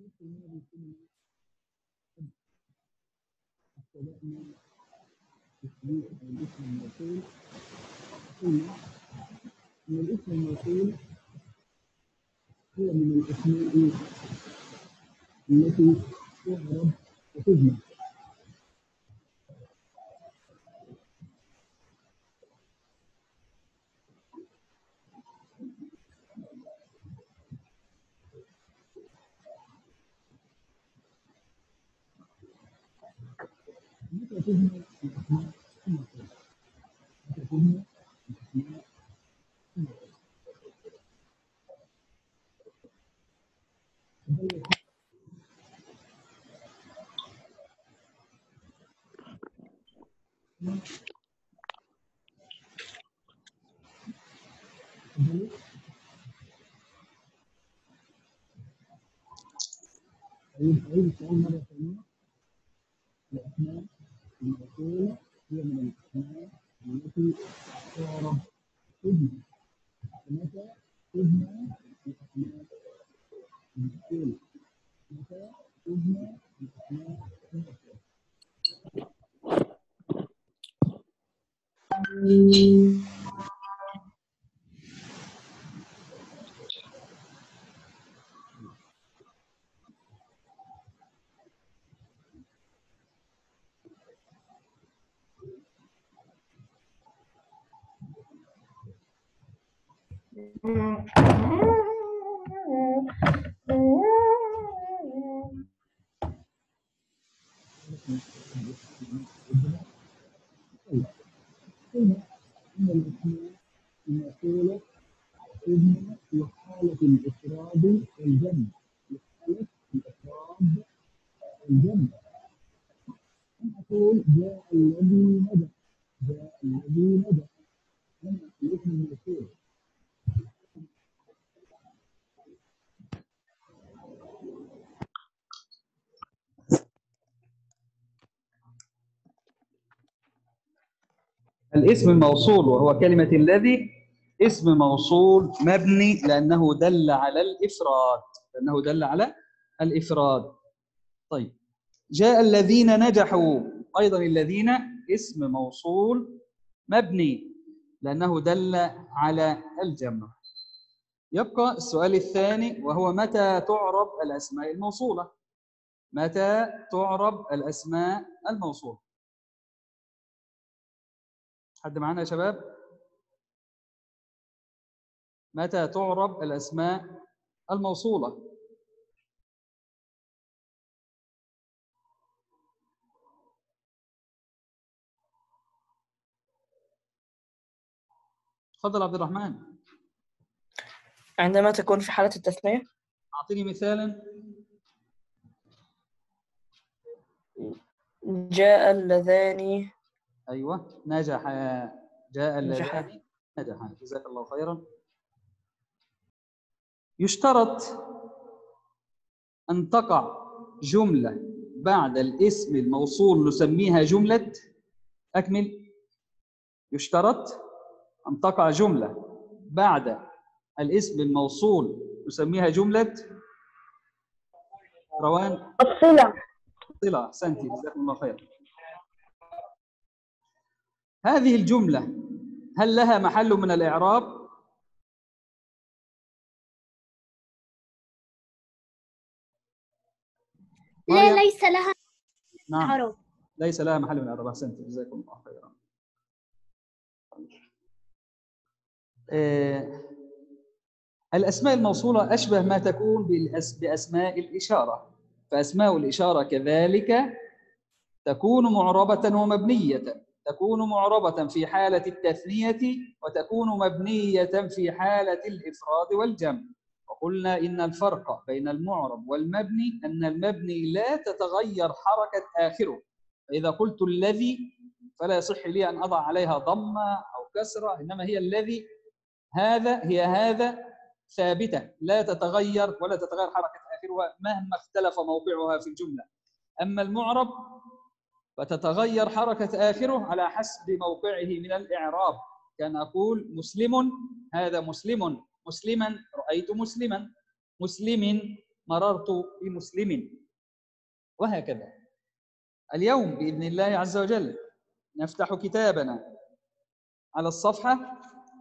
الاسم الموصول قلنا ان الاسم الموصول هو من الاسماء التي تعرب وتجمع. متى تجمع الاسماء الموصولة؟ متى تجمع الاسماء الموصولة؟ أعيد السؤال مرة ثانية. الأسماء الموصولة هي من الأسماء التي تعرب تجمع. متى تجمع الأسماء الموصولة؟ متى تجمع الأسماء الموصولة؟ قلنا أن الأسماء الموصولة تجمع في حالة الإفراد والجمع. في حالة الإفراد والجمع نقول جاء الذي ندى. جاء الذي ندى هنا الاسم الموصول. الاسم الموصول وهو كلمة الذي اسم موصول مبني لأنه دل على الإفراد. لأنه دل على الإفراد. طيب، جاء الذين نجحوا، أيضا الذين اسم موصول مبني لأنه دل على الجمع. يبقى السؤال الثاني وهو متى تعرب الأسماء الموصولة؟ متى تعرب الأسماء الموصولة؟ حد معانا يا شباب؟ متى تعرب الأسماء الموصولة؟ تفضل عبد الرحمن. عندما تكون في حالة التثنية. أعطيني مثالا. جاء اللذان. أيوة، نجح. جاء نجح. اللذان نجح. جزاك الله خيرا. يشترط أن تقع جملة بعد الاسم الموصول نسميها جملة. أكمل. يشترط أن تقع جملة بعد الاسم الموصول نسميها جملة روان. الصلة. صلة. أحسنتي، جزاكم الله خير. هذه الجملة هل لها محل من الإعراب؟ لا، ليس لها نعم، عرب. ليس لها محل من الإعراب. أحسنتي، جزاكم الله خيرا. الأسماء الموصولة أشبه ما تكون بأسماء الإشارة، فأسماء الإشارة كذلك تكون معربة ومبنية. تكون معربة في حالة التثنية وتكون مبنية في حالة الإفراد والجمع. وقلنا إن الفرق بين المعرب والمبني أن المبني لا تتغير حركة آخره. فإذا قلت الذي فلا يصح لي أن أضع عليها ضمة أو كسرة، إنما هي الذي. هذا هي هذا ثابتة لا تتغير ولا تتغير حركة آخرها مهما اختلف موضعها في الجملة. أما المعرب فتتغير حركة آخره على حسب موقعه من الإعراب. كان أقول مسلم، هذا مسلم. مسلما، رأيت مسلما. مسلم، مررت بمسلم، وهكذا. اليوم بإذن الله عز وجل نفتح كتابنا على الصفحة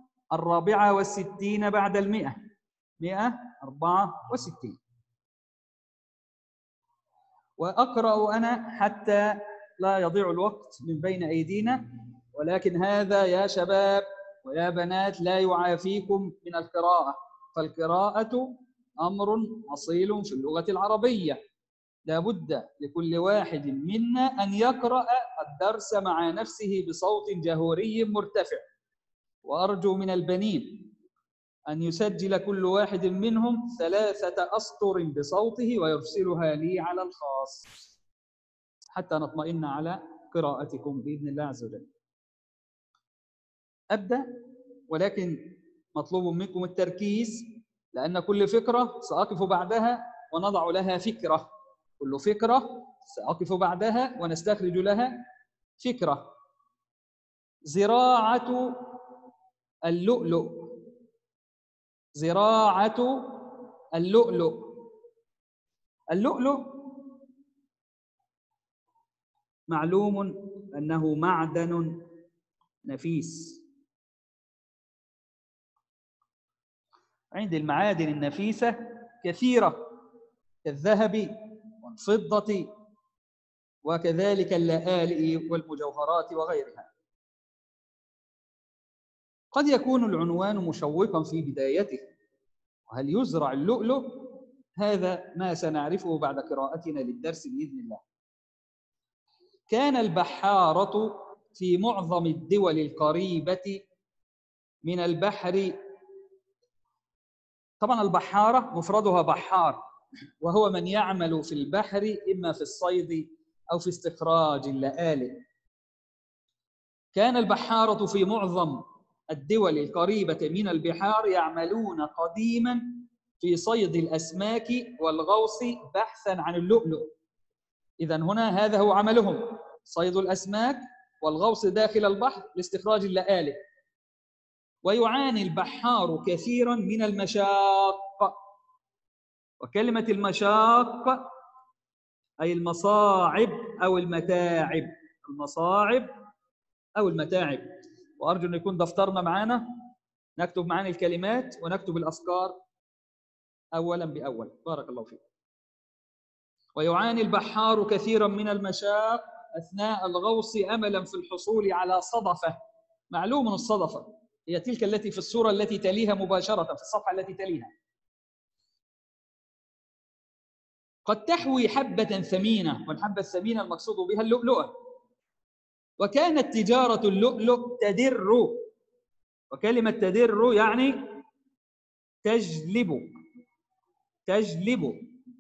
64 بعد 100، 164. وأقرأ أنا حتى لا يضيع الوقت من بين أيدينا، ولكن هذا يا شباب ويا بنات لا يعافيكم من القراءة، فالقراءة أمر أصيل في اللغة العربية. لا بد لكل واحد منا أن يقرأ الدرس مع نفسه بصوت جهوري مرتفع. وأرجو من البنين أن يسجل كل واحد منهم 3 أسطر بصوته ويرسلها لي على الخاص حتى نطمئن على قراءتكم بإذن الله عز وجل. أبدأ، ولكن مطلوب منكم التركيز، لأن كل فكرة سأقف بعدها ونضع لها فكرة. كل فكرة سأقف بعدها ونستخرج لها فكرة. زراعة اللؤلؤ. زراعة اللؤلؤ. اللؤلؤ معلوم أنه معدن نفيس. عند المعادن النفيسة كثيرة كالذهب والفضة وكذلك اللآلئ والمجوهرات وغيرها. قد يكون العنوان مشوقا في بدايته، وهل يزرع اللؤلؤ؟ هذا ما سنعرفه بعد قراءتنا للدرس بإذن الله. كان البحارة في معظم الدول القريبة من البحر. طبعا البحارة مفردها بحار، وهو من يعمل في البحر إما في الصيد أو في استخراج اللآلئ. كان البحارة في معظم الدول القريبة من البحار يعملون قديما في صيد الأسماك والغوص بحثا عن اللؤلؤ. إذن هنا هذا هو عملهم، صيد الأسماك والغوص داخل البحر لاستخراج اللآلئ. ويعاني البحار كثيرا من المشاق، وكلمة المشاق أي المصاعب أو المتاعب. المصاعب أو المتاعب. وأرجو أن يكون دفترنا معنا، نكتب معنا الكلمات ونكتب الأفكار أولا بأول. بارك الله فيك. ويعاني البحار كثيرا من المشاق أثناء الغوص أملا في الحصول على صدفة. معلوم الصدفة هي تلك التي في الصورة التي تليها مباشرة، في الصفحة التي تليها. قد تحوي حبة ثمينة، والحبة الثمينة المقصود بها اللؤلؤة. وكانت تجارة اللؤلؤ تدر، وكلمة تدر يعني تجلب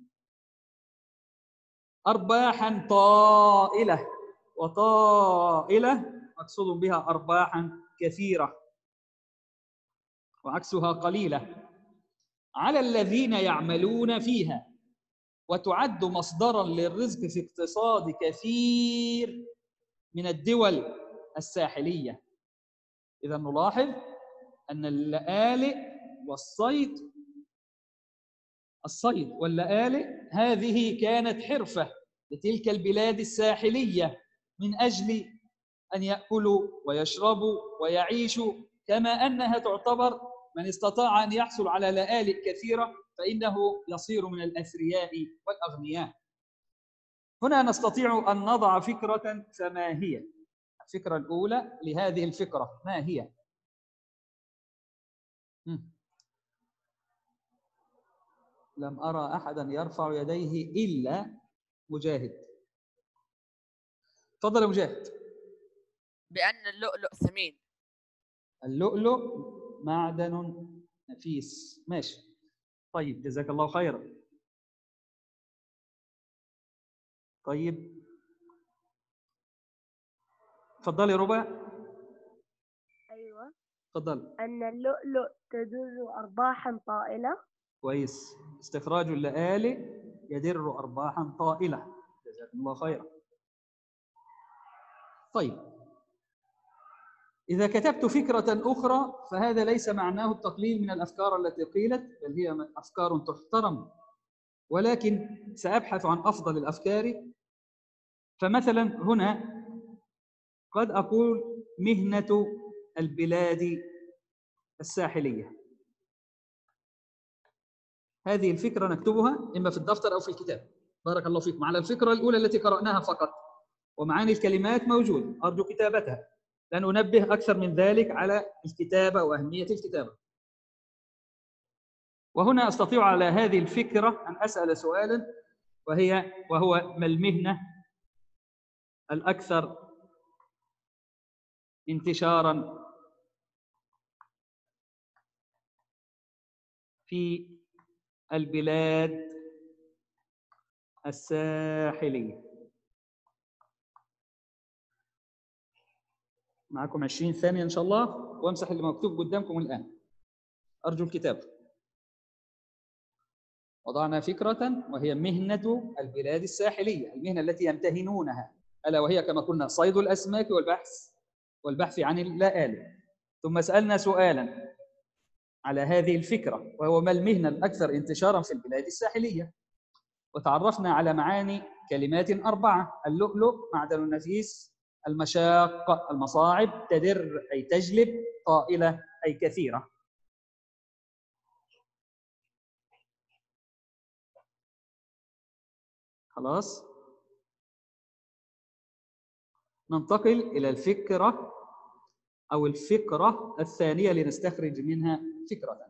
أرباحا طائلة، وطائلة مقصود بها أرباحا كثيرة وعكسها قليلة على الذين يعملون فيها، وتعد مصدرا للرزق في اقتصاد كثير من الدول الساحلية. إذا نلاحظ أن اللآلئ الصيد واللآلئ هذه كانت حرفة لتلك البلاد الساحلية من أجل أن يأكلوا ويشربوا ويعيشوا، كما أنها تعتبر من استطاع أن يحصل على لآلئ كثيرة فإنه يصير من الأثرياء والأغنياء. هنا نستطيع أن نضع فكرة، فما هي الفكرة الأولى لهذه الفكرة؟ ما هي؟ لم أرى أحدا يرفع يديه إلا مجاهد. تفضل يا مجاهد. بأن اللؤلؤ ثمين. اللؤلؤ معدن نفيس. ماشي، طيب، جزاك الله خيرا. طيب، تفضلي ربع. أيوة. تفضل. أن اللؤلؤ تدر أرباحا طائلة. كويس. استخراج اللآلئ يدر أرباحا طائلة. جزاكم الله خيرا. طيب، إذا كتبت فكرة أخرى فهذا ليس معناه التقليل من الأفكار التي قيلت، بل هي أفكار تحترم ولكن سأبحث عن أفضل الأفكار. فمثلا هنا قد أقول مهنة البلاد الساحلية. هذه الفكرة نكتبها إما في الدفتر أو في الكتاب. بارك الله فيكم. على الفكرة الأولى التي قرأناها فقط، ومعاني الكلمات موجود، أرجو كتابتها، لن أنبه أكثر من ذلك على الكتابة وأهمية الكتابة. وهنا أستطيع على هذه الفكرة أن أسأل سؤالا، وهو ما المهنة الأكثر انتشاراً في البلاد الساحلية؟ معكم 20 ثانية إن شاء الله، وامسح اللي مكتوب قدامكم الآن. أرجو الكتاب. وضعنا فكرة وهي مهنة البلاد الساحلية، المهنة التي يمتهنونها، ألا وهي كما قلنا صيد الأسماك والبحث عن اللآلئ. ثم سألنا سؤالا على هذه الفكرة، وهو ما المهنة الأكثر انتشارا في البلاد الساحلية. وتعرفنا على معاني كلمات 4: اللؤلؤ معدن نفيس، المشاق المصاعب، تدر أي تجلب، طائلة أي كثيرة. خلاص، ننتقل إلى الفكرة أو الفكرة الثانية لنستخرج منها فكرة.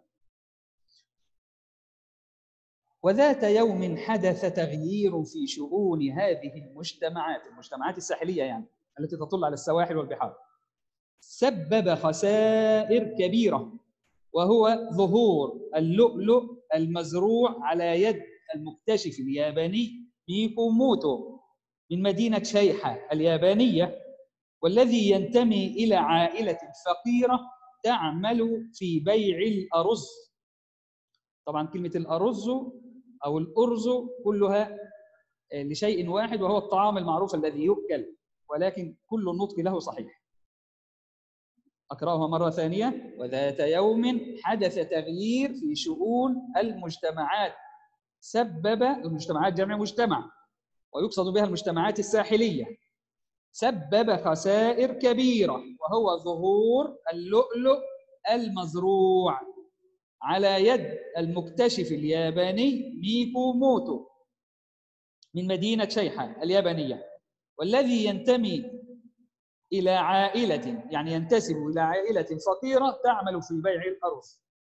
وذات يوم حدث تغيير في شؤون هذه المجتمعات الساحلية، يعني التي تطل على السواحل والبحار، سبب خسائر كبيرة، وهو ظهور اللؤلؤ المزروع على يد المكتشف الياباني ميكوموتو من مدينة شيحة اليابانية، والذي ينتمي إلى عائلة فقيرة تعمل في بيع الأرز. طبعا كلمة الأرز أو الأرز كلها لشيء واحد، وهو الطعام المعروف الذي يؤكل، ولكن كل النطق له صحيح. أقرأها مرة ثانية. وذات يوم حدث تغيير في شؤون المجتمعات، سبب المجتمعات جمع مجتمع، ويقصد بها المجتمعات الساحلية، سبب خسائر كبيرة، وهو ظهور اللؤلؤ المزروع على يد المكتشف الياباني ميكوموتو من مدينة شيحة اليابانية، والذي ينتمي إلى عائلة، يعني ينتسب إلى عائلة فقيرة تعمل في بيع الأرز.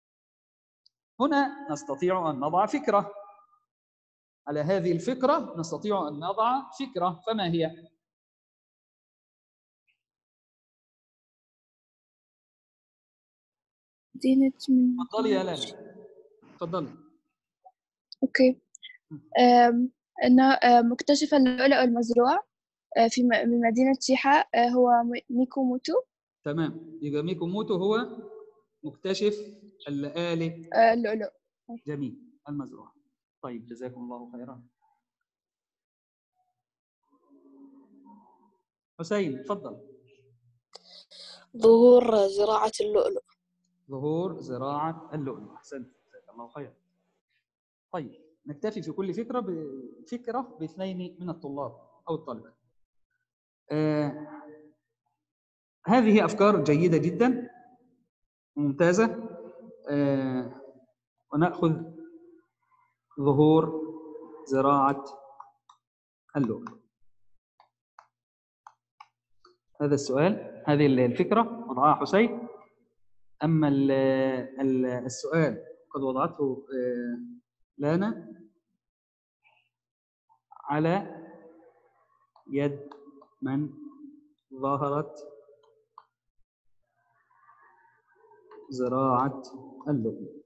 هنا نستطيع أن نضع فكرة. على هذه الفكرة نستطيع أن نضع فكرة، فما هي؟ مدينة تفضلي يا لالا، تفضلي. أوكي. أنه مكتشف اللؤلؤ المزروع من مدينة شيحة هو ميكوموتو. تمام، يبقى ميكوموتو هو مكتشف اللآلئ اللؤلؤ. جميل المزروع. طيب، جزاكم الله خيرا. حسين تفضل. ظهور زراعة اللؤلؤ. ظهور زراعة اللؤلؤ، أحسنت، جزاك الله خيرا. طيب، نكتفي في كل فكرة باثنين من الطلاب أو الطالبات. هذه أفكار جيدة جدا، ممتازة. ونأخذ ظهور زراعة اللؤلؤ. هذا السؤال، هذه الفكرة وضعها حسين. أما السؤال قد وضعته لانا على يد من ظهرت زراعة اللؤلؤ.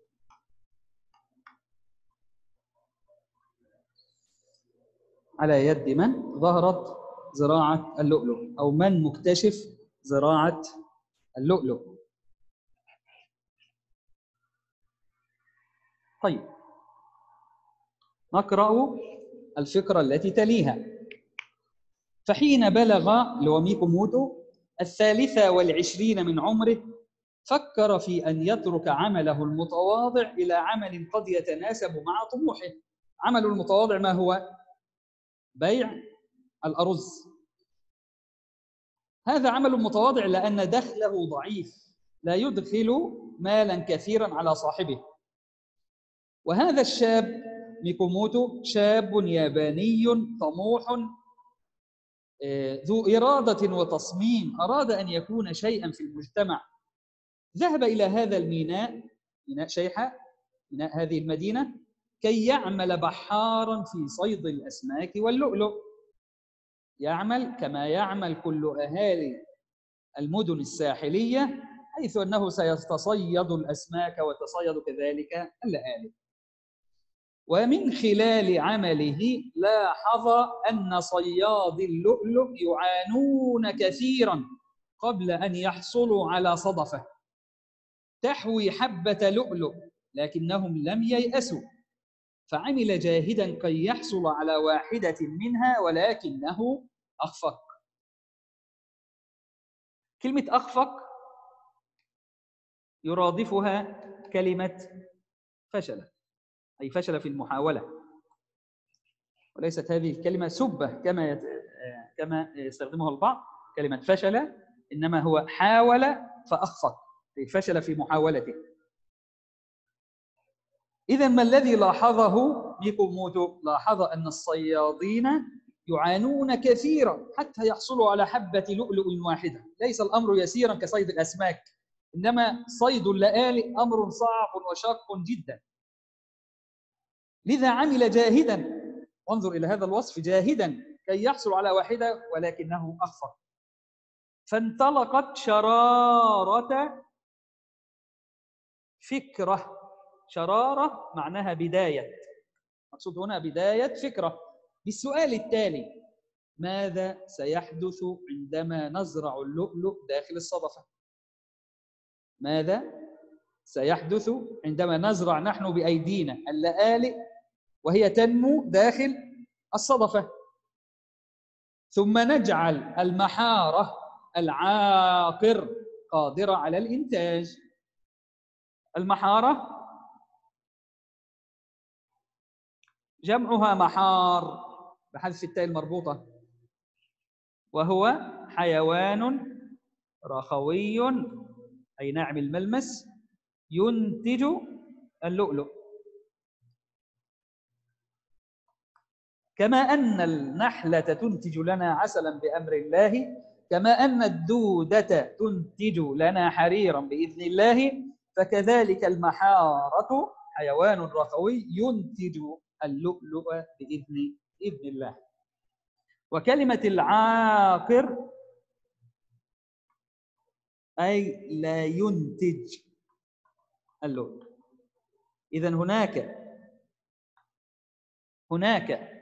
على يد من ظهرت زراعة اللؤلؤ، أو من مكتشف زراعة اللؤلؤ. طيب، نقرأ الفكرة التي تليها. فحين بلغ ميكوموتو 23 من عمره، فكر في أن يترك عمله المتواضع إلى عمل قد يتناسب مع طموحه. عمل المتواضع ما هو؟ بيع الأرز. هذا عمل متواضع لأن دخله ضعيف، لا يدخل مالا كثيرا على صاحبه. وهذا الشاب ميكوموتو شاب ياباني طموح ذو إرادة وتصميم، أراد أن يكون شيئا في المجتمع. ذهب إلى هذا الميناء، ميناء شيحة، ميناء هذه المدينة، كي يعمل بحارا في صيد الأسماك واللؤلؤ. يعمل كما يعمل كل أهالي المدن الساحلية، حيث أنه سيتصيد الأسماك وتصيد كذلك اللآلئ. ومن خلال عمله لاحظ أن صياد اللؤلؤ يعانون كثيرا قبل أن يحصلوا على صدفة تحوي حبة لؤلؤ، لكنهم لم ييأسوا، فعمل جاهدا كي يحصل على واحدة منها، ولكنه أخفق. كلمة أخفق يرادفها كلمة فشل، أي فشل في المحاولة، وليست هذه الكلمة سبة كما يستخدمها البعض كلمة فشل، إنما هو حاول فأخفق، أي فشل في محاولته. إذن ما الذي لاحظه ميكوموتو؟ لاحظ أن الصيادين يعانون كثيرا حتى يحصلوا على حبة لؤلؤ واحدة. ليس الأمر يسيرا كصيد الأسماك، إنما صيد اللآلئ أمر صعب وشاق جدا. لذا عمل جاهدا، وانظر إلى هذا الوصف، جاهدا كي يحصل على واحدة ولكنه أخفق. فانطلقت شرارة فكرة. شرارة معناها بداية، مقصود هنا بداية فكرة، بالسؤال التالي: ماذا سيحدث عندما نزرع اللؤلؤ داخل الصدفة؟ ماذا سيحدث عندما نزرع نحن بأيدينا اللآلئ وهي تنمو داخل الصدفة، ثم نجعل المحارة العاقر قادرة على الإنتاج؟ المحارة جمعها محار بحذف التاء المربوطة، وهو حيوان رخوي أي ناعم الملمس ينتج اللؤلؤ. كما أن النحلة تنتج لنا عسلا بأمر الله، كما أن الدودة تنتج لنا حريرا بإذن الله، فكذلك المحارة حيوان رخوي ينتج اللؤلؤ بإذن الله. وكلمة العاقر أي لا ينتج اللؤلؤ. إذن هناك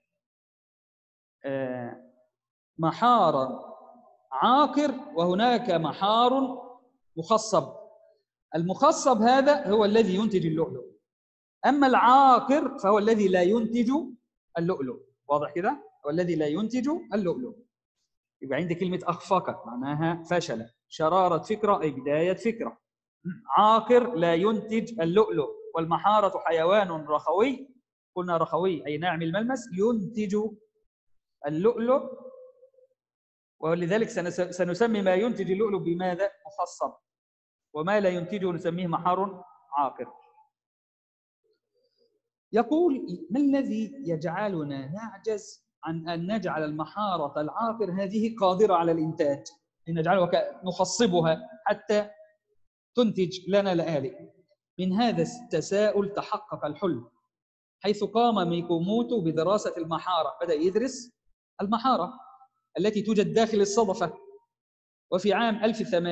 محار عاقر وهناك محار مخصب. المخصب هذا هو الذي ينتج اللؤلؤ، أما العاقر فهو الذي لا ينتج اللؤلؤ. واضح كده؟ هو الذي لا ينتج اللؤلؤ. يبقى عندي كلمة أخفق معناها فشل، شرارة فكرة أي بداية فكرة، عاقر لا ينتج اللؤلؤ، والمحارة حيوان رخوي، قلنا رخوي أي ناعم الملمس ينتج اللؤلؤ، ولذلك سنسمي ما ينتج اللؤلؤ بماذا؟ مخصب، وما لا ينتجه نسميه محار عاقر. يقول: ما الذي يجعلنا نعجز عن أن نجعل المحارة العاقر هذه قادرة على الإنتاج، أن نجعلها نخصبها حتى تنتج لنا لآلئ؟ من هذا التساؤل تحقق الحلم، حيث قام ميكوموتو بدراسة المحارة، بدأ يدرس المحارة التي توجد داخل الصدفة. وفي عام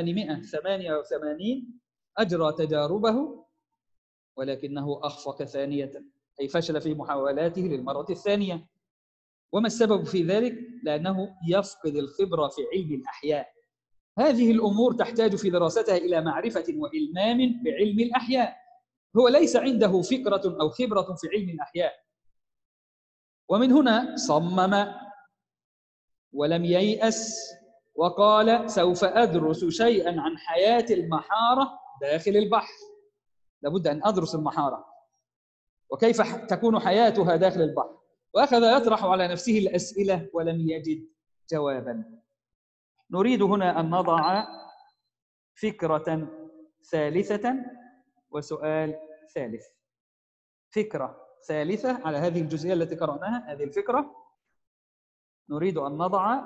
1888 أجرى تجاربه، ولكنه أخفق ثانية، أي فشل في محاولاته للمرة الثانية. وما السبب في ذلك؟ لأنه يفقد الخبرة في علم الأحياء. هذه الأمور تحتاج في دراستها إلى معرفة وإلمام بعلم الأحياء. هو ليس عنده فكرة أو خبرة في علم الأحياء، ومن هنا صمم ولم ييأس وقال: سوف أدرس شيئا عن حياة المحارة داخل البحر. لابد أن أدرس المحارة. وكيف تكون حياتها داخل البحر، وأخذ يطرح على نفسه الأسئلة ولم يجد جوابا. نريد هنا أن نضع فكرة ثالثة وسؤال ثالث. فكرة ثالثة على هذه الجزئية التي قرأناها، هذه الفكرة نريد أن نضع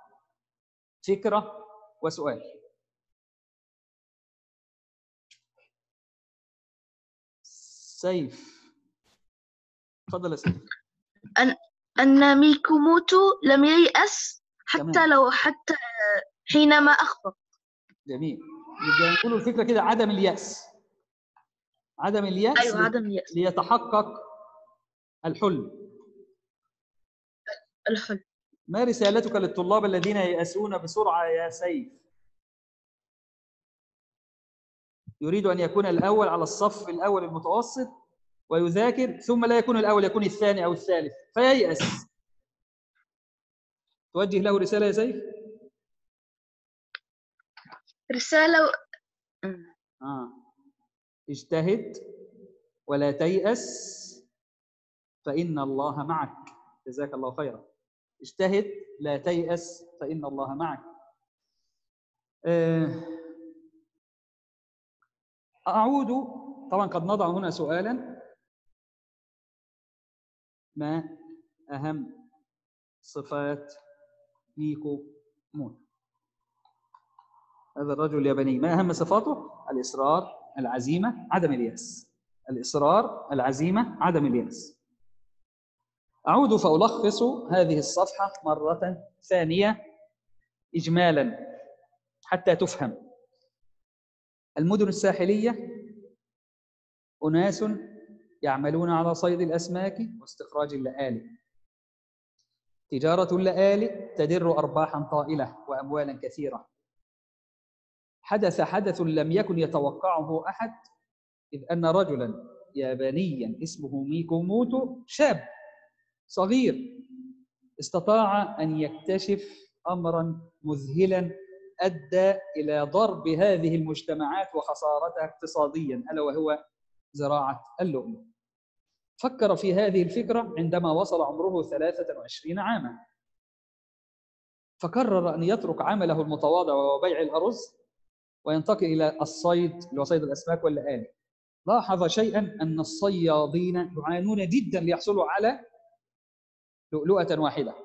فكرة وسؤال. سيف، تفضل يا سيف. أن ميكوموتو لم ييأس حتى حينما أخفق. جميل. يبقى نقول الفكرة كده عدم اليأس. عدم اليأس. أيوة، عدم اليأس ليتحقق الحلم. الحلم. ما رسالتك للطلاب الذين ييأسون بسرعة يا سيف؟ يريد أن يكون الأول على الصف الأول المتوسط ويذاكر، ثم لا يكون الأول، يكون الثاني أو الثالث فييأس. توجه له رسالة يا سيف؟ رسالة اجتهد ولا تيأس فإن الله معك. جزاك الله خيرا. اجتهد لا تيأس فإن الله معك. أعود، طبعا قد نضع هنا سؤالا: ما أهم صفات ميكوموتو؟ هذا الرجل الياباني ما أهم صفاته؟ الإصرار، العزيمة، عدم اليأس. الإصرار، العزيمة، عدم اليأس. أعود فألخص هذه الصفحة مرة ثانية إجمالا حتى تفهم. المدن الساحلية أناس يعملون على صيد الأسماك واستخراج اللآلئ. تجارة اللآلئ تدر أرباحا طائلة وأموالا كثيرة. حدث لم يكن يتوقعه أحد، إذ أن رجلا يابانيا اسمه ميكوموتو، شاب صغير، استطاع أن يكتشف أمرا مذهلا أدى إلى ضرب هذه المجتمعات وخسارتها اقتصاديا، ألا وهو زراعة اللؤلؤ. فكر في هذه الفكرة عندما وصل عمره 23 عاما، فقرر أن يترك عمله المتواضع وهو بيع الأرز وينتقل إلى الصيد، اللي هو صيد الأسماك واللآلئ. لاحظ شيئا، أن الصيادين يعانون جدا ليحصلوا على لؤلؤة واحدة،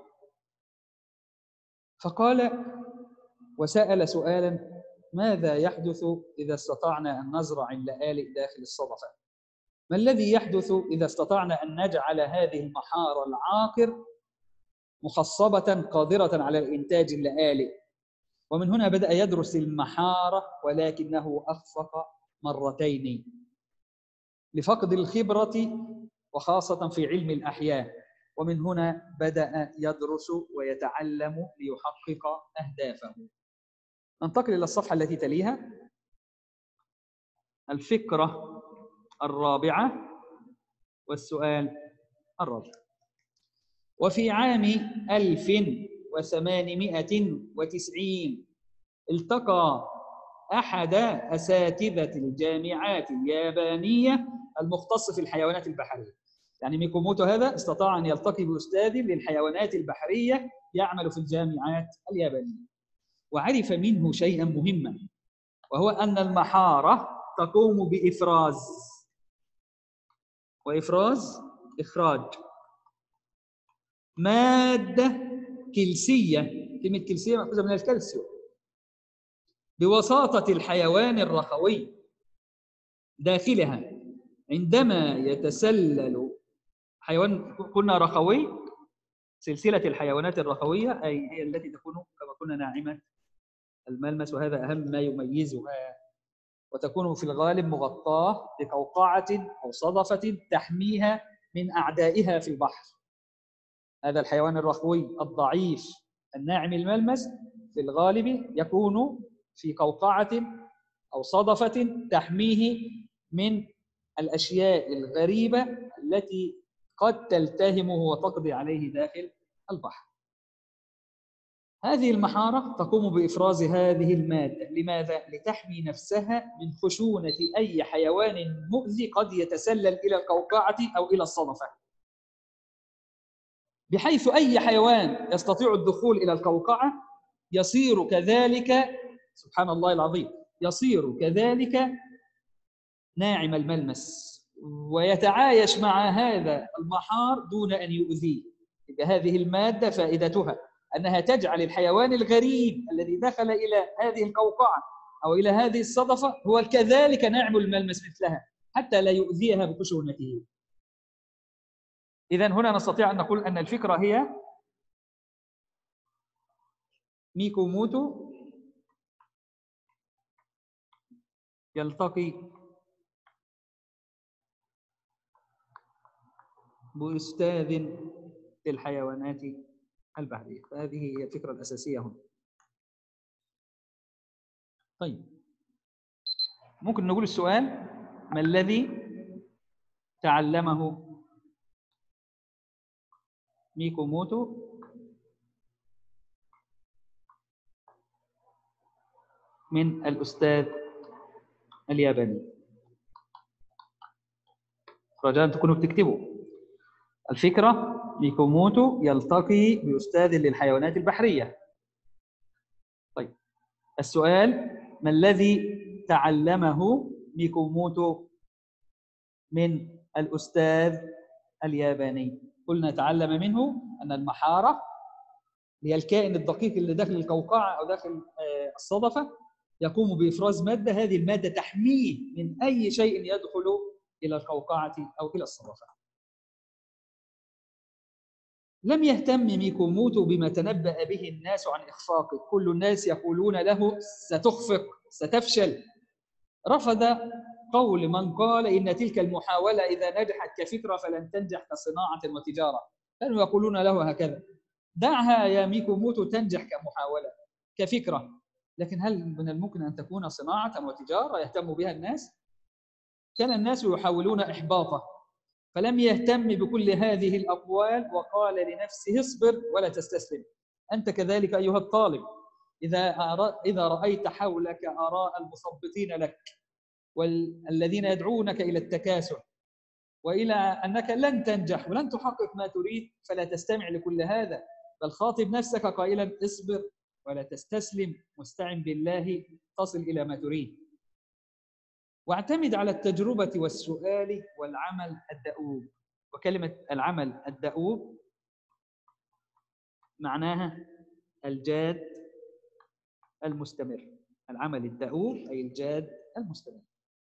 فقال وسأل سؤالا: ماذا يحدث إذا استطعنا أن نزرع اللآلئ داخل الصدفة؟ ما الذي يحدث إذا استطعنا أن نجعل هذه المحار العاقر مخصبة قادرة على الإنتاج اللآلئ؟ ومن هنا بدأ يدرس المحارة، ولكنه أخفق مرتين لفقد الخبرة وخاصة في علم الأحياء. ومن هنا بدأ يدرس ويتعلم ليحقق أهدافه. ننتقل إلى الصفحة التي تليها، الفكرة الرابعة والسؤال الرابع. وفي عام 1890 التقى أحد أساتذة الجامعات اليابانية المختص في الحيوانات البحرية. يعني ميكوموتو هذا استطاع أن يلتقي بأستاذ للحيوانات البحرية يعمل في الجامعات اليابانية، وعرف منه شيئا مهما، وهو أن المحارة تقوم بإفراز، وإفراز إخراج مادة كلسية، كلمة كلسية مأخوذة من الكالسيوم، بوساطة الحيوان الرخوي داخلها. عندما يتسلل حيوان، قلنا رخوي، سلسلة الحيوانات الرخوية أي هي التي تكون كما قلنا ناعمة الملمس، وهذا أهم ما يميزها، وتكون في الغالب مغطاة بقوقعة أو صدفة تحميها من أعدائها في البحر. هذا الحيوان الرخوي الضعيف الناعم الملمس في الغالب يكون في قوقعة أو صدفة تحميه من الأشياء الغريبة التي قد تلتهمه وتقضي عليه داخل البحر. هذه المحارة تقوم بإفراز هذه المادة. لماذا؟ لتحمي نفسها من خشونة أي حيوان مؤذي قد يتسلل إلى القوقعة أو إلى الصدفة، بحيث أي حيوان يستطيع الدخول إلى القوقعة يصير كذلك، سبحان الله العظيم، يصير كذلك ناعم الملمس ويتعايش مع هذا المحار دون أن يؤذيه. يبقى هذه المادة فائدتها أنها تجعل الحيوان الغريب الذي دخل إلى هذه القوقعة أو إلى هذه الصدفة هو كذلك ناعم الملمس مثلها حتى لا يؤذيها بخشونته. إذن هنا نستطيع أن نقول أن الفكرة هي ميكوموتو يلتقي بأستاذ للحيوانات البحرية. فهذه هي الفكرة الأساسية هنا. طيب، ممكن نقول السؤال: ما الذي تعلمه ميكوموتو من الأستاذ الياباني؟ رجاء تكونوا بتكتبوا. الفكرة: ميكوموتو يلتقي بأستاذ للحيوانات البحرية. طيب، السؤال: ما الذي تعلمه ميكوموتو من الأستاذ الياباني؟ قلنا تعلم منه أن المحارة هي الكائن الدقيق اللي داخل القوقعة أو داخل الصدفة يقوم بإفراز مادة، هذه المادة تحميه من أي شيء يدخل إلى القوقعة أو إلى الصدفة. لم يهتم ميكوموتو بما تنبأ به الناس عن إخفاقه. كل الناس يقولون له ستخفق، ستفشل. رفض قول من قال إن تلك المحاولة إذا نجحت كفكرة فلن تنجح كصناعة وتجارة. كانوا يقولون له هكذا: دعها يا ميكوموتو تنجح كمحاولة كفكرة، لكن هل من الممكن أن تكون صناعة وتجارة يهتم بها الناس؟ كان الناس يحاولون إحباطه، فلم يهتم بكل هذه الأقوال وقال لنفسه: اصبر ولا تستسلم. أنت كذلك أيها الطالب، إذا رأيت حولك آراء المثبطين لك والذين يدعونك إلى التكاسل وإلى أنك لن تنجح ولن تحقق ما تريد، فلا تستمع لكل هذا، بل خاطب نفسك قائلا: اصبر ولا تستسلم، واستعن بالله تصل إلى ما تريد، واعتمد على التجربة والسؤال والعمل الدؤوب. وكلمة العمل الدؤوب معناها الجاد المستمر. العمل الدؤوب أي الجاد المستمر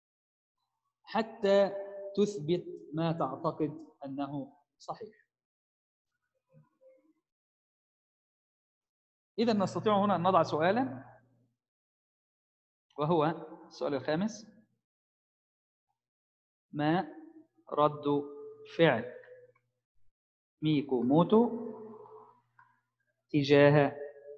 حتى تثبت ما تعتقد أنه صحيح. إذا نستطيع هنا أن نضع سؤالا، وهو السؤال الخامس: ما رد فعل ميكوموتو تجاه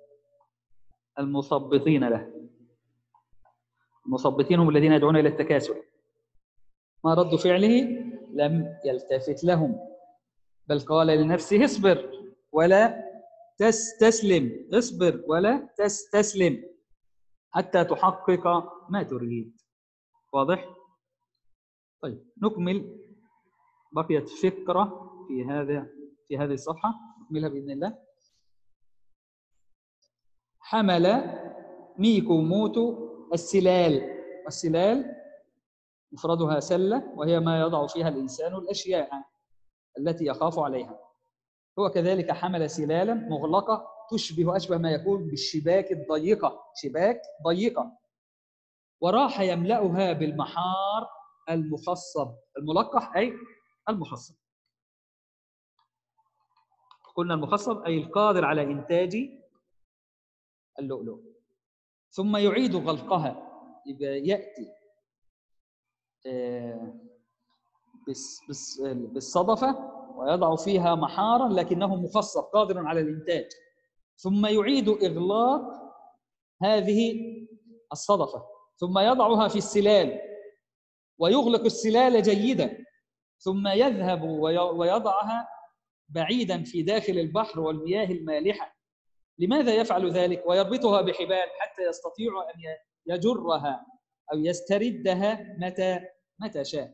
المثبطين له؟ المثبطين هم الذين يدعون إلى التكاسل. ما رد فعله؟ لم يلتفت لهم، بل قال لنفسه: اصبر ولا تستسلم، اصبر ولا تستسلم حتى تحقق ما تريد. واضح؟ طيب، نكمل. بقيت فكرة في هذه الصفحة نكملها بإذن الله. حمل ميكوموتو السلال، والسلال مفردها سلة، وهي ما يضع فيها الإنسان الأشياء التي يخاف عليها. هو كذلك حمل سلالا مغلقة أشبه ما يكون بالشباك الضيقة، شباك ضيقة، وراح يملأها بالمحار المخصب. الملقح أي المخصب. قلنا المخصب أي القادر على إنتاج اللؤلؤ. ثم يعيد غلقها، يبقى يأتي بالصدفة ويضع فيها محارا لكنه مخصب قادر على الإنتاج، ثم يعيد إغلاق هذه الصدفة، ثم يضعها في السلال ويغلق السلال جيدا، ثم يذهب ويضعها بعيدا في داخل البحر والمياه المالحة لماذا يفعل ذلك؟ ويربطها بحبال حتى يستطيع أن يجرها أو يستردها متى شاء.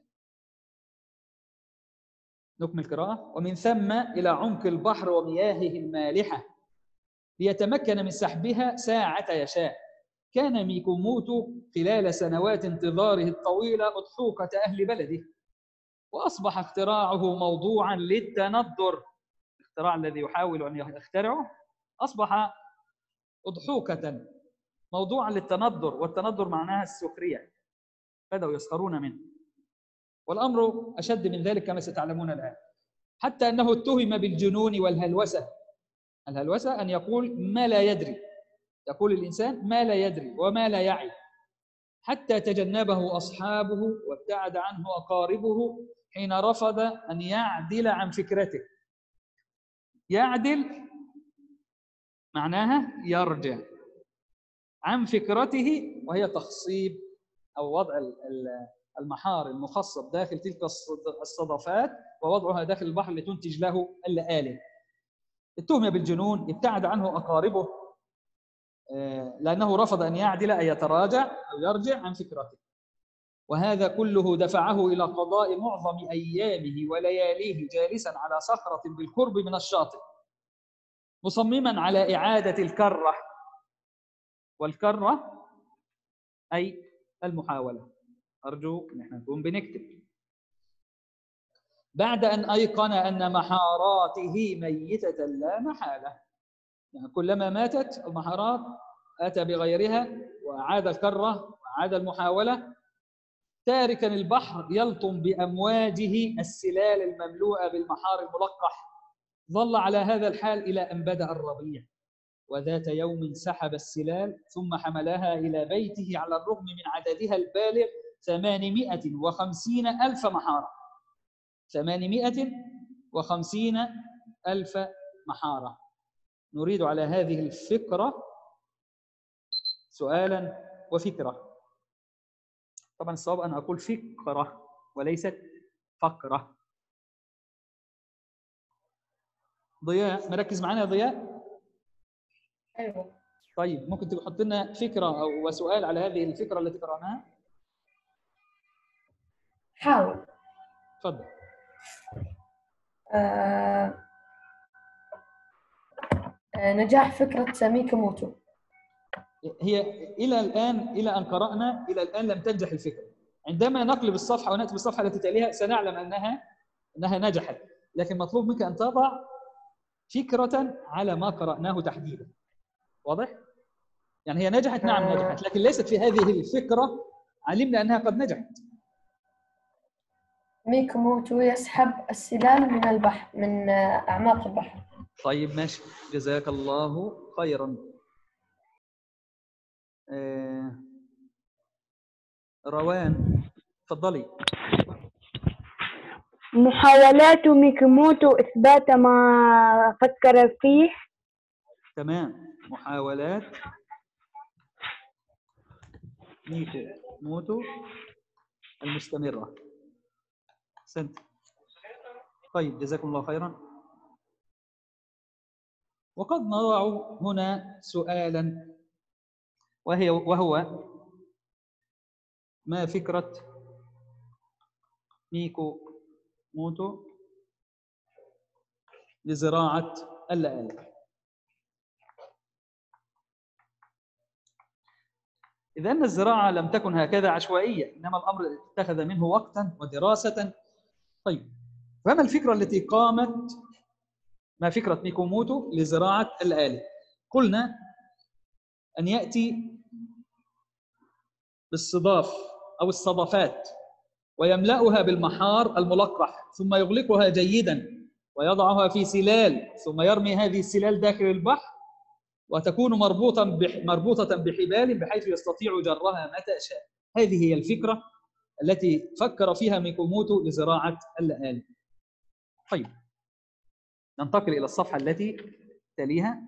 نكمل القراءة. ومن ثم إلى عمق البحر ومياهه المالحة ليتمكن من سحبها ساعة يشاء. كان ميكوموتو خلال سنوات انتظاره الطويلة أضحوكة أهل بلده، وأصبح اختراعه موضوعا للتندر. الاختراع الذي يحاول أن يخترعه أصبح أضحوكة موضوعا للتندر، والتندر معناها السخرية، بدأوا يسخرون منه. والأمر أشد من ذلك كما ستعلمون الآن، حتى أنه اتهم بالجنون والهلوسة. الهلوسة أن يقول ما لا يدري، يقول الإنسان ما لا يدري وما لا يعي، حتى تجنبه أصحابه وابتعد عنه أقاربه حين رفض أن يعدل عن فكرته. يعدل معناها يرجع عن فكرته، وهي تخصيب أو وضع المحار المخصب داخل تلك الصدفات ووضعها داخل البحر لتنتج له اللآلئ. اتهم بالجنون، ابتعد عنه أقاربه لأنه رفض أن يعدل أي يتراجع أو يرجع عن فكرته. وهذا كله دفعه إلى قضاء معظم أيامه ولياليه جالسا على صخرة بالقرب من الشاطئ، مصمما على إعادة الكرة. والكرة أي المحاولة. أرجو أن احنا نكون بنكتب. بعد أن أيقن أن محاراته ميتة لا محالة، يعني كلما ماتت المحارات أتى بغيرها وأعاد الكرة وأعاد المحاولة، تاركا البحر يلطم بأمواجه السلال المملوءة بالمحار الملقح. ظل على هذا الحال إلى أن بدأ الربيع، وذات يوم سحب السلال ثم حملها إلى بيته على الرغم من عددها البالغ 850,000 محارة. 850,000 محارة. نريد على هذه الفكرة سؤالا وفكرة. طبعا الصواب أن أقول فكرة وليست فكرة. ضياء مركز معنا يا ضياء؟ أيوة. طيب ممكن تحط لنا فكرة أو سؤال على هذه الفكرة التي قرأناها؟ حاول. تفضل. نجاح فكرة ميكوموتو. هي إلى الآن، إلى أن قرأنا إلى الآن لم تنجح الفكرة. عندما نقلب الصفحة ونأتي بالصفحة التي تليها سنعلم أنها نجحت، لكن مطلوب منك أن تضع فكرة على ما قرأناه تحديدا. واضح؟ يعني هي نجحت، نعم نجحت، لكن ليست في هذه الفكرة علمنا أنها قد نجحت. ميكوموتو يسحب السلال من البحر، من أعماق البحر. طيب ماشي، جزاك الله خيرا. روان تفضلي. محاولات ميكوموتو إثبات ما فكر فيه. تمام، محاولات ميكوموتو المستمرة. أحسنت. طيب جزاكم الله خيرا. وقد نضع هنا سؤالا وهو ما فكرة ميكوموتو لزراعة اللآلئ؟ إذا أن الزراعة لم تكن هكذا عشوائية، إنما الأمر اتخذ منه وقتا ودراسة. طيب فما الفكرة التي قامت، ما فكرة ميكوموتو لزراعة اللآلئ؟ قلنا أن يأتي بالصداف أو الصدفات ويملأها بالمحار الملقح، ثم يغلقها جيدا ويضعها في سلال، ثم يرمي هذه السلال داخل البحر وتكون مربوطة بحبال بحيث يستطيع جرها متى شاء. هذه هي الفكرة التي فكر فيها ميكوموتو لزراعة اللآلئ. طيب ننتقل إلى الصفحة التي تليها.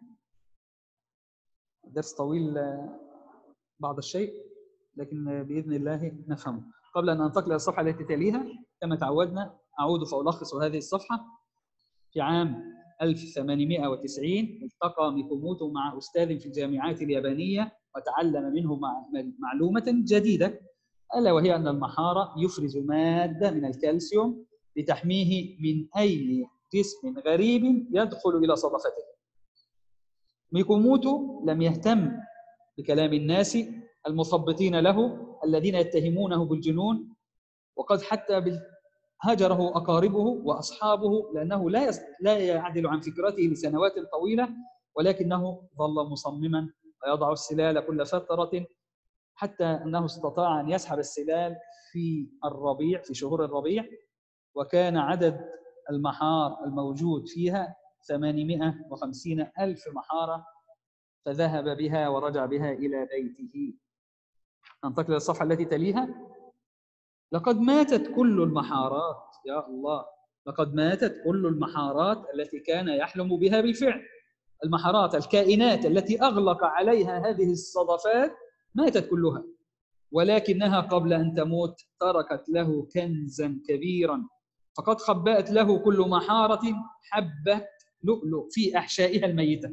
درس طويل بعض الشيء، لكن بإذن الله نفهمه. قبل أن ننتقل إلى الصفحة التي تليها كما تعودنا أعود فألخص هذه الصفحة. في عام 1890 التقى ميكوموتو مع أستاذ في الجامعات اليابانية وتعلم منه معلومة جديدة، ألا وهي أن المحار يفرز مادة من الكالسيوم لتحميه من أي جسم غريب يدخل إلى صدفته. ميكوموتو لم يهتم بكلام الناس المثبطين له الذين يتهمونه بالجنون، وقد حتى هاجره أقاربه وأصحابه لأنه لا يعدل عن فكرته لسنوات طويلة، ولكنه ظل مصمما ويضع السلال كل فترة، حتى أنه استطاع أن يسحب السلال في الربيع، في شهور الربيع، وكان عدد المحار الموجود فيها 850,000 محارة، فذهب بها ورجع بها إلى بيته. ننتقل إلى الصفحة التي تليها. لقد ماتت كل المحارات، يا الله، لقد ماتت كل المحارات التي كان يحلم بها بالفعل. المحارات، الكائنات التي أغلق عليها هذه الصدفات ماتت كلها، ولكنها قبل أن تموت تركت له كنزا كبيرا، فقد خبأت له كل محارة حبة لؤلؤ في أحشائها الميتة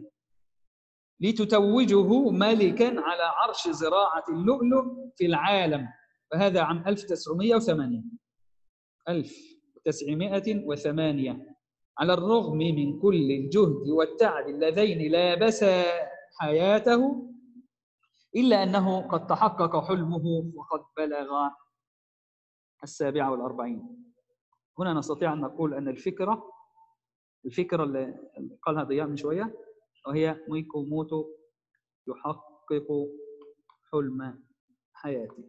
لتتوجه ملكا على عرش زراعة اللؤلؤ في العالم. فهذا عام 1908. على الرغم من كل الجهد والتعب اللذين لابسا حياته، إلا أنه قد تحقق حلمه وقد بلغ 47. هنا نستطيع أن نقول أن الفكرة اللي قالها ضياء من شوية، وهي ميكوموتو يحقق حلم حياته.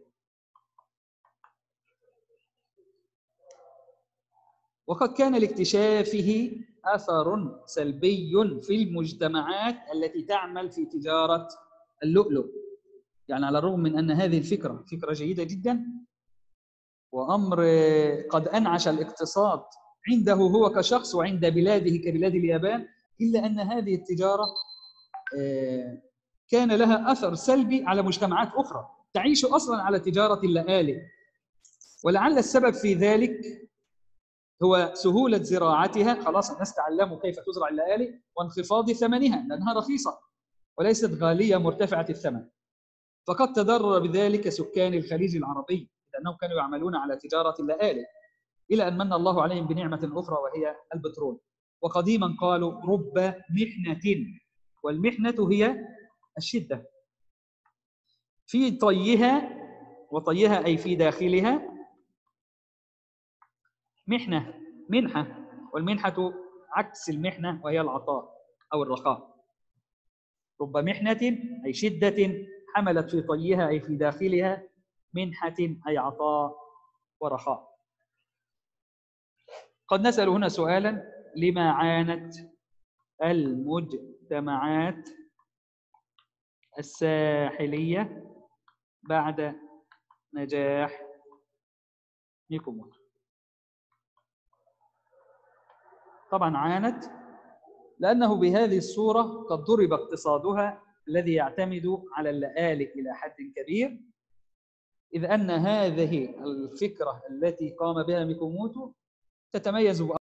وقد كان لاكتشافه أثر سلبي في المجتمعات التي تعمل في تجارة اللؤلؤ. يعني على الرغم من أن هذه الفكرة فكرة جيدة جدا وأمر قد أنعش الاقتصاد عنده هو كشخص وعند بلاده كبلاد اليابان، إلا أن هذه التجارة كان لها أثر سلبي على مجتمعات أخرى تعيش أصلا على تجارة اللآلئ. ولعل السبب في ذلك هو سهولة زراعتها، خلاص الناس تعلموا كيف تزرع اللآلئ، وانخفاض ثمنها لأنها رخيصة وليست غالية مرتفعة الثمن. فقد تضرر بذلك سكان الخليج العربي لأنهم كانوا يعملون على تجارة اللآلئ، إلى أن من الله عليهم بنعمة أخرى وهي البترول. وقديما قالوا رب محنة، والمحنة هي الشدة. في طيها، وطيها أي في داخلها، منحة، والمنحة عكس المحنة وهي العطاء أو الرخاء. رب محنة أي شدة حملت في طيها أي في داخلها منحة أي عطاء ورخاء. قد نسأل هنا سؤالا: لما عانت المجتمعات الساحلية بعد نجاح ميكوموتو؟ طبعا عانت لأنه بهذه الصورة قد ضرب اقتصادها الذي يعتمد على اللآلئ إلى حد كبير، إذ أن هذه الفكرة التي قام بها ميكوموتو تتميز